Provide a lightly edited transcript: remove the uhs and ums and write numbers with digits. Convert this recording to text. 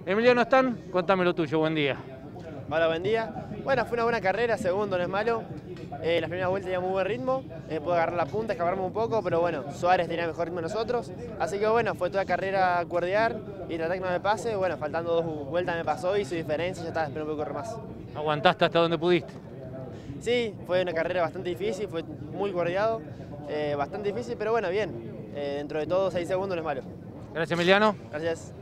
Emiliano Stan, contame lo tuyo, buen día. Hola, buen día. Bueno, fue una buena carrera, segundo no es malo. La primera vuelta tenía muy buen ritmo, pude agarrar la punta, escaparme un poco, pero bueno, Suárez tenía mejor ritmo que nosotros. Así que bueno, fue toda carrera cuerdear y tratar que no me pase. Bueno, faltando 2 vueltas me pasó, hizo diferencia, ya está, espero un poco correr más. ¿Aguantaste hasta donde pudiste? Sí, fue una carrera bastante difícil, fue muy cuerdeado, bastante difícil, pero bueno, bien. Dentro de todo, 6 segundos no es malo. Gracias, Emiliano. Gracias.